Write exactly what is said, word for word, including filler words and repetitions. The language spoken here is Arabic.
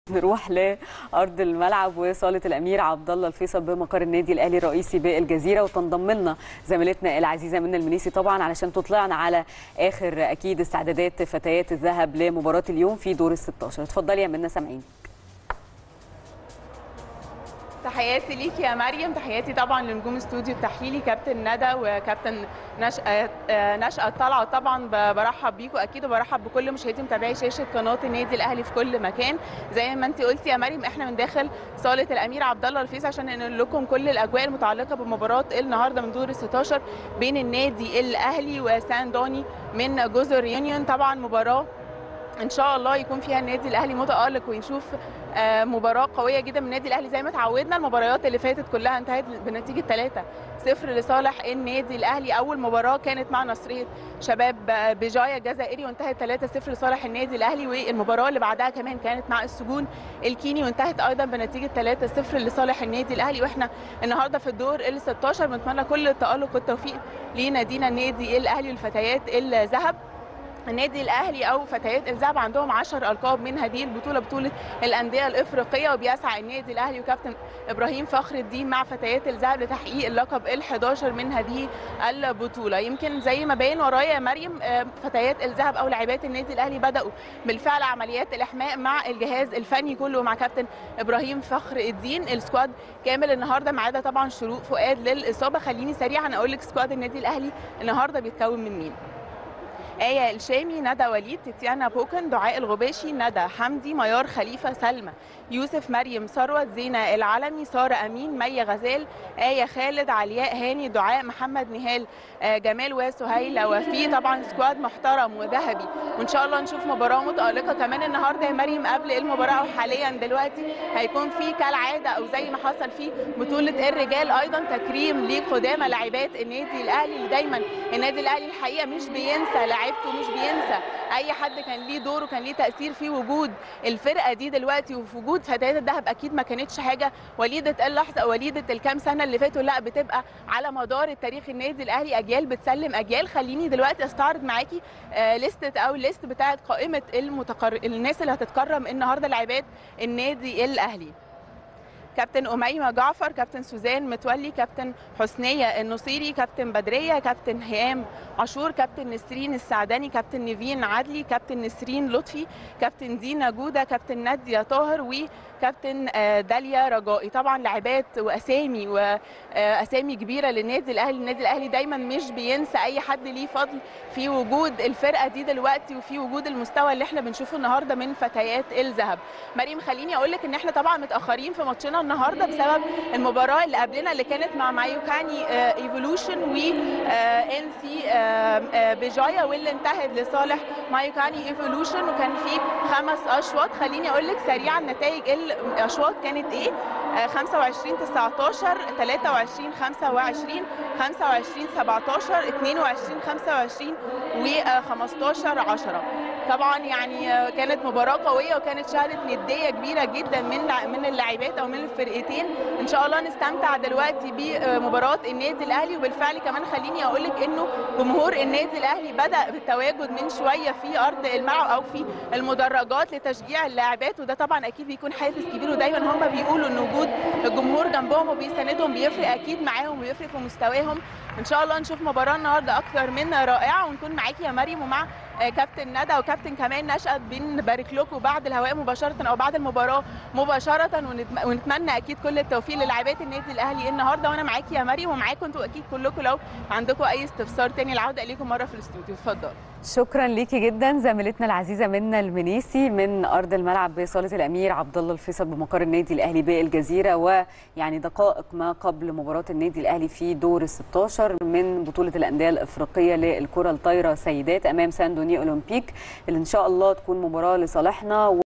نروح لارض الملعب وصاله الامير عبد الله الفيصل بمقر النادي الاهلي الرئيسي بالجزيره، وتنضم لنا زميلتنا العزيزه منى المنيسي طبعا علشان تطلعنا على اخر اكيد استعدادات فتيات الذهب لمباراه اليوم في دور ال ستاشر. اتفضلي يا منى سامعين. تحياتي ليكي يا مريم، تحياتي طبعا لنجوم استوديو التحليلي كابتن ندى وكابتن نشأة نشأة طلعت. طبعا برحب بيكم اكيد وبرحب بكل مشاهدي متابعي شاشه قناه النادي الاهلي في كل مكان. زي ما انت قلتي يا مريم، احنا من داخل صاله الامير عبد الله الفيصل عشان ننقل لكم كل الاجواء المتعلقه بمباراه النهارده من دور ال ستاشر بين النادي الاهلي وسان دوني من جزر يونيون. طبعا مباراه ان شاء الله يكون فيها النادي الاهلي متالق ونشوف مباراه قويه جدا من النادي الاهلي زي ما تعودنا. المباريات اللي فاتت كلها انتهت بنتيجه ثلاثة صفر لصالح النادي الاهلي. اول مباراه كانت مع نصريه شباب بجايه الجزائري وانتهت ثلاثة صفر لصالح النادي الاهلي، والمباراه اللي بعدها كمان كانت مع السجون الكيني وانتهت ايضا بنتيجه ثلاثة صفر لصالح النادي الاهلي. واحنا النهارده في الدور ال ستاشر بنتمنى كل التالق والتوفيق لنادينا النادي الاهلي والفتيات الذهب. النادي الاهلي او فتيات الذهب عندهم عشر القاب من هذه البطوله، بطوله الانديه الافريقيه، وبيسعى النادي الاهلي وكابتن ابراهيم فخر الدين مع فتيات الذهب لتحقيق اللقب ال حداشر من هذه البطوله. يمكن زي ما باين ورايا يا مريم، فتيات الذهب او لاعبات النادي الاهلي بداوا بالفعل عمليات الاحماء مع الجهاز الفني كله مع كابتن ابراهيم فخر الدين. السكواد كامل النهارده ما عدا طبعا شروق فؤاد للاصابه. خليني سريعا اقول لك سكواد النادي الاهلي النهارده بيتكون من مين؟ آية الشامي، ندى وليد، تيتيانا بوكن، دعاء الغباشي، ندى حمدي، ميار خليفة، سلمى يوسف، مريم ثروت، زينة العلمي، سارة أمين، مي غزال، آية خالد، علياء هاني، دعاء محمد، نهال جمال وسهيلة وفي. طبعا سكواد محترم وذهبي، وإن شاء الله نشوف مباراة متألقة كمان النهارده يا مريم. قبل المباراة أو حاليا دلوقتي هيكون في كالعادة أو زي ما حصل في بطولة الرجال أيضا تكريم لقدامى لاعبات النادي الأهلي، اللي دايما النادي الأهلي الحقيقة مش بينسى لعيبته، مش بينسى اي حد كان ليه دور وكان ليه تاثير في وجود الفرقه دي دلوقتي وفي وجود فتيات الذهب. اكيد ما كانتش حاجه وليده اللحظه او وليده الكام سنه اللي فاتوا، لا بتبقى على مدار التاريخ النادي الاهلي اجيال بتسلم اجيال. خليني دلوقتي استعرض معاكي آه ليست او ليست بتاعه قائمه المتقر... الناس اللي هتتكرم النهارده لاعبات النادي الاهلي. كابتن أميمة جعفر، كابتن سوزان متولي، كابتن حسنية النصيري، كابتن بدرية، كابتن هيام عاشور، كابتن نسرين السعداني، كابتن نيفين عدلي، كابتن نسرين لطفي، كابتن دينا جودة، كابتن نادية طاهر، وكابتن داليا رجائي. طبعا لاعبات واسامي واسامي كبيره للنادي الاهلي. النادي الاهلي دايما مش بينسى اي حد ليه فضل في وجود الفرقه دي دلوقتي وفي وجود المستوى اللي احنا بنشوفه النهارده من فتيات الذهب. مريم خليني اقول لك ان احنا طبعا متاخرين في ماتشنا النهارده بسبب المباراه اللي قبلنا اللي كانت مع مايوكاني ايفولوشن و ان سي بجايه، واللي انتهت لصالح مايوكاني ايفولوشن وكان في خمس اشواط. خليني اقول لك سريعا نتائج الاشواط كانت ايه؟ خمسة وعشرين تسعتاشر، ثلاثة وعشرين خمسة وعشرين، خمسة وعشرين سبعتاشر، اثنين وعشرين خمسة وعشرين وخمستاشر عشرة. طبعا يعني كانت مباراه قويه وكانت شهدت نديه كبيره جدا من من اللاعبات او من الفرقتين. ان شاء الله نستمتع دلوقتي بمباراه النادي الاهلي. وبالفعل كمان خليني اقول لك انه جمهور النادي الاهلي بدا بالتواجد من شويه في ارض الملعب او في المدرجات لتشجيع اللاعبات، وده طبعا اكيد بيكون حافز كبير. ودايما هم بيقولوا ان وجود الجمهور جنبهم وبيساندهم بيفرق اكيد معاهم وبيفرق في مستواهم. ان شاء الله نشوف مباراه النهارده اكثر من رائعه ونكون معاكي يا مريم ومع كابتن ندى وكابتن كمان نشأت بنبارك لكم بعد الهواء مباشره او بعد المباراه مباشره، ونتمنى اكيد كل التوفيق للاعبات النادي الاهلي النهارده. وانا معاكي يا مريم ومعاكم انتوا اكيد كلكم لو عندكم اي استفسار تاني العوده اليكم مره في الاستوديو. اتفضل. شكرا ليكي جدا زميلتنا العزيزه منى المنيسي من ارض الملعب بصاله الامير عبد الله الفيصل بمقر النادي الاهلي بالجزيره. ويعني دقائق ما قبل مباراه النادي الاهلي في دور ال ستاشر من بطوله الانديه الافريقيه للكره الطايره سيدات امام سان دوني اولمبيك، اللي ان شاء الله تكون مباراه لصالحنا.